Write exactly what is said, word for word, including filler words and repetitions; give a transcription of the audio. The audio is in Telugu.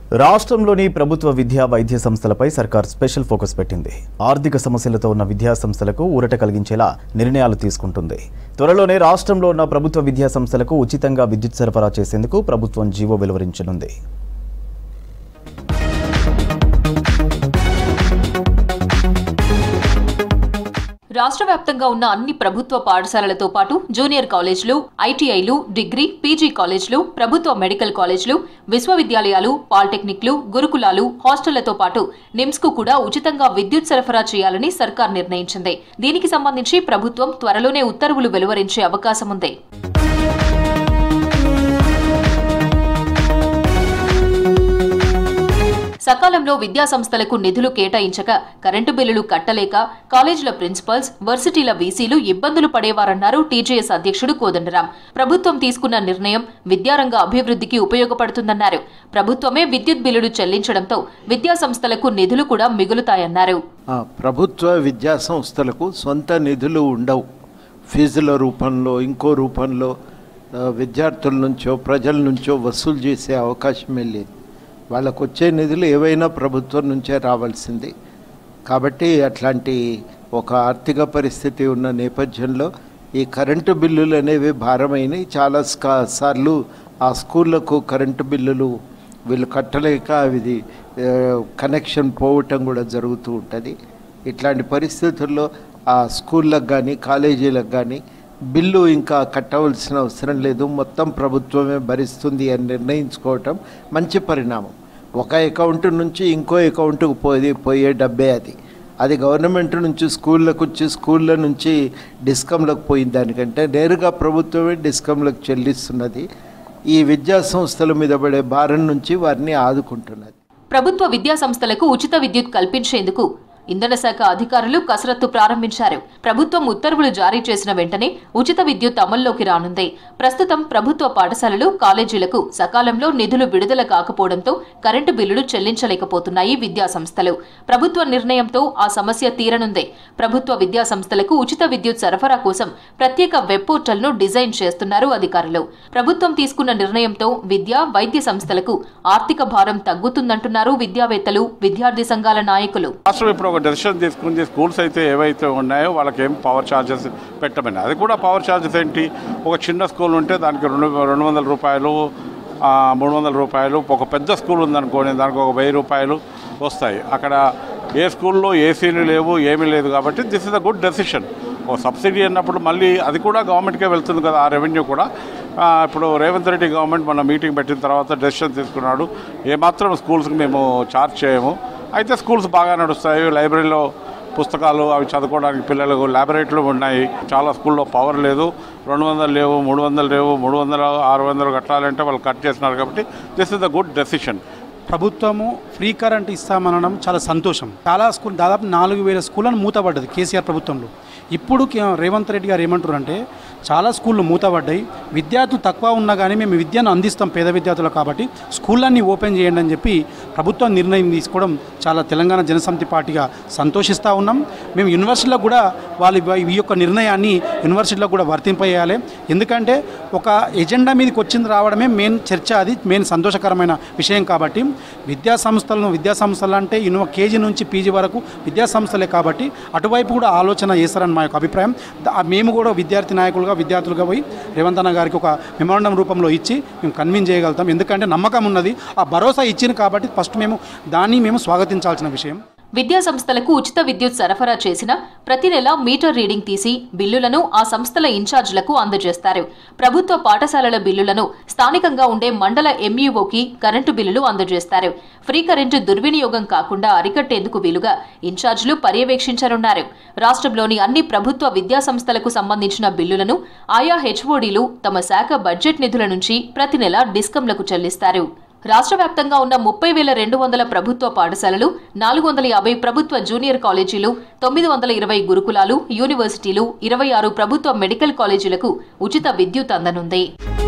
రాష్ట్రంలోని ప్రభుత్వ విద్యా వైద్య సంస్థలపై సర్కార్ స్పెషల్ ఫోకస్ పెట్టింది. ఆర్థిక సమస్యలతో ఉన్న విద్యా సంస్థలకు ఊరట కలిగించేలా నిర్ణయాలు తీసుకుంటుంది. త్వరలోనే రాష్ట్రంలో ఉన్న ప్రభుత్వ విద్యా సంస్థలకు ఉచితంగా విద్యుత్ సరఫరా చేసేందుకు ప్రభుత్వం జీవో వెలువరించనుంది. రాష్ట్ర వ్యాప్తంగా ఉన్న అన్ని ప్రభుత్వ పాఠశాలలతో పాటు జూనియర్ కాలేజీలు, ఐటీఐలు, డిగ్రీ, పీజీ కాలేజీలు, ప్రభుత్వ మెడికల్ కాలేజీలు, విశ్వవిద్యాలయాలు, పాలిటెక్నిక్లు, గురుకులాలు, హాస్టళ్లతో పాటు నిమ్స్ కు కూడా ఉచితంగా విద్యుత్ సరఫరా చేయాలని సర్కార్ నిర్ణయించింది. దీనికి సంబంధించి ప్రభుత్వం త్వరలోనే ఉత్తర్వులు వెలువరించే అవకాశం ఉంది. సకాలంలో విద్యా సంస్థలకు నిధులు కేటాయించక కరెంటు బిల్లులు కట్టలేక కాలేజీల ప్రిన్సిపల్స్, వర్సిటీల వీసీలు ఇబ్బందులు పడేవారన్నారు టీజేఎస్ అధ్యక్షుడు కోదండరాం. ప్రభుత్వం తీసుకున్న నిర్ణయం విద్యారంగ అభివృద్ధికి ఉపయోగపడుతుందన్నారు. ప్రభుత్వమే విద్యుత్ బిల్లులు చెల్లించడంతో విద్యా సంస్థలకు నిధులు కూడా మిగులుతాయన్నారు. ప్రభుత్వ విద్యా సంస్థలకు సొంత నిధులు ఉండవు. ఫీజుల రూపంలో, ఇంకో రూపంలో విద్యార్థుల నుంచో ప్రజల నుంచో వసూలు చేసే అవకాశమే లేదు. వాళ్ళకు వచ్చే నిధులు ఏవైనా ప్రభుత్వం నుంచే రావాల్సింది. కాబట్టి అట్లాంటి ఒక ఆర్థిక పరిస్థితి ఉన్న నేపథ్యంలో ఈ కరెంటు బిల్లులు అనేవి భారమైనవి. చాలా సార్లు ఆ స్కూళ్ళకు కరెంటు బిల్లులు వీళ్ళు కట్టలేక ఇది కనెక్షన్ పోవటం కూడా జరుగుతూ ఉంటుంది. ఇట్లాంటి పరిస్థితుల్లో ఆ స్కూళ్ళకు కానీ కాలేజీలకు కానీ బిల్లు ఇంకా కట్టవలసిన అవసరం లేదు, మొత్తం ప్రభుత్వమే భరిస్తుంది అని నిర్ణయించుకోవటం మంచి పరిణామం. ఒక అకౌంట్ నుంచి ఇంకో అకౌంట్కు పోయి పోయే డబ్బే అది అది గవర్నమెంట్ నుంచి స్కూళ్ళకు వచ్చి స్కూళ్ళ నుంచి డిస్కంలకు పోయిన దానికంటే నేరుగా ప్రభుత్వమే డిస్కంలకు చెల్లిస్తున్నది. ఈ విద్యా సంస్థల మీద పడే భారం నుంచి వారిని ఆదుకుంటున్నది. ప్రభుత్వ విద్యా సంస్థలకు ఉచిత విద్యుత్ కల్పించేందుకు ఇంధన శాఖ అధికారులు కసరత్తు ప్రారంభించారు. ప్రభుత్వం ఉత్తర్వులు జారీ చేసిన వెంటనే ఉచిత విద్యుత్ అమల్లోకి రానుంది. ప్రస్తుతం ప్రభుత్వ పాఠశాలలు, కాలేజీలకు సకాలంలో నిధులు విడుదల కాకపోవడంతో కరెంటు బిల్లులు చెల్లించలేకపోతున్నాయి విద్యా సంస్థలు. ప్రభుత్వ నిర్ణయంతో ఆ సమస్య తీరనుంది. ప్రభుత్వ విద్యా సంస్థలకు ఉచిత విద్యుత్ సరఫరా కోసం ప్రత్యేక వెబ్ పోర్టల్ను డిజైన్ చేస్తున్నారు అధికారులు. ప్రభుత్వం తీసుకున్న నిర్ణయంతో విద్యా, వైద్య సంస్థలకు ఆర్థిక భారం తగ్గుతుందంటున్నారు విద్యావేత్తలు, విద్యార్థి సంఘాల నాయకులు. డెసిషన్ తీసుకుంది స్కూల్స్ అయితే ఏవైతే ఉన్నాయో వాళ్ళకి ఏం పవర్ ఛార్జెస్ పెట్టమని. అది కూడా పవర్ ఛార్జెస్ ఏంటి, ఒక చిన్న స్కూల్ ఉంటే దానికి రెండు రెండు వందల రూపాయలు మూడు వందల రూపాయలు, ఒక పెద్ద స్కూల్ ఉందనుకోండి దానికి ఒక వెయ్యి రూపాయలు వస్తాయి. అక్కడ ఏ స్కూల్లో ఏసీలు లేవు, ఏమీ లేదు. కాబట్టి this is a good decision. ఒక సబ్సిడీ అన్నప్పుడు మళ్ళీ అది కూడా గవర్నమెంట్కే వెళ్తుంది కదా, ఆ రెవెన్యూ కూడా. ఇప్పుడు రేవంత్ రెడ్డి గవర్నమెంట్ మన మీటింగ్ పెట్టిన తర్వాత డెసిషన్ తీసుకున్నాడు, ఏమాత్రం స్కూల్స్కి మేము ఛార్జ్ చేయము. అయితే స్కూల్స్ బాగా నడుస్తాయి. లైబ్రరీలో పుస్తకాలు అవి చదువుకోవడానికి పిల్లలకు ల్యాబొరేటరీలు ఉన్నాయి. చాలా స్కూల్లో పవర్ లేదు, రెండు వందలు లేవు, మూడు వందలు లేవు, మూడు వందలు ఆరు వందలు కట్టాలంటే వాళ్ళు కట్ చేస్తున్నారు. కాబట్టి this is the good decision. ప్రభుత్వము ఫ్రీ కరెంట్ ఇస్తామనడం చాలా సంతోషం. చాలా స్కూల్ దాదాపు నాలుగు వేల స్కూళ్ళను మూతపడ్డది కేసీఆర్ ప్రభుత్వంలో. ఇప్పుడు రేవంత్ రెడ్డి గారు ఏమంటారు అంటే చాలా స్కూళ్ళు మూతపడ్డాయి, విద్యార్థులు తక్కువ ఉన్నా కానీ మేము విద్యను అందిస్తాం పేద విద్యార్థులు, కాబట్టి స్కూళ్ళన్నీ ఓపెన్ చేయండి అని చెప్పి ప్రభుత్వం నిర్ణయం తీసుకోవడం చాలా తెలంగాణ జనసమితి పార్టీగా సంతోషిస్తూ ఉన్నాం. మేము యూనివర్సిటీలో కూడా వాళ్ళు ఈ యొక్క నిర్ణయాన్ని యూనివర్సిటీలో కూడా వర్తింపజేయాలి. ఎందుకంటే ఒక ఎజెండా మీదకి వచ్చింది రావడమే మెయిన్ చర్చ, అది మెయిన్ సంతోషకరమైన విషయం. కాబట్టి విద్యా సంస్థలను విద్యా సంస్థలు అంటే యూనివ కేజీ నుంచి పీజీ వరకు విద్యా సంస్థలే, కాబట్టి అటువైపు కూడా ఆలోచన చేస్తారని మా యొక్క అభిప్రాయం. మేము కూడా విద్యార్థి నాయకులుగా విద్యార్థులుగా పోయి రేవంత్ అన్న గారికి ఒక మెమోరాండం రూపంలో ఇచ్చి మేము కన్విన్స్ చేయగలుగుతాం. ఎందుకంటే నమ్మకం ఉన్నది, ఆ భరోసా ఇచ్చింది. కాబట్టి ఫస్ట్ మేము దాన్ని మేము స్వాగతించాల్సిన విషయం. విద్యా సంస్థలకు ఉచిత విద్యుత్ సరఫరా చేసిన ప్రతి నెల మీటర్ రీడింగ్ తీసి బిల్లులను ఆ సంస్థల ఇన్ఛార్జీలకు అందజేస్తారు. ప్రభుత్వ పాఠశాలల బిల్లులను స్థానికంగా ఉండే మండల ఎంఈఓకి కరెంటు బిల్లులు అందజేస్తారు. ఫ్రీ కరెంటు దుర్వినియోగం కాకుండా అరికట్టేందుకు వీలుగా ఇన్ఛార్జీలు పర్యవేక్షించనున్నారు. రాష్ట్రంలోని అన్ని ప్రభుత్వ విద్యా సంస్థలకు సంబంధించిన బిల్లులను ఆయా హెచ్ఓడీలు తమ శాఖ బడ్జెట్ నిధుల నుంచి ప్రతి నెల డిస్కంలకు చెల్లిస్తారు. రాష్ట్ర వ్యాప్తంగా ఉన్న ముప్పై వేల రెండు వందల ప్రభుత్వ పాఠశాలలు, నాలుగు వందల యాభై ప్రభుత్వ జూనియర్ కాలేజీలు, తొమ్మిది వందల ఇరవై గురుకులాలు, యూనివర్సిటీలు, ఇరవై ఆరు ప్రభుత్వ మెడికల్ కాలేజీలకు ఉచిత విద్యుత్ అందనుంది.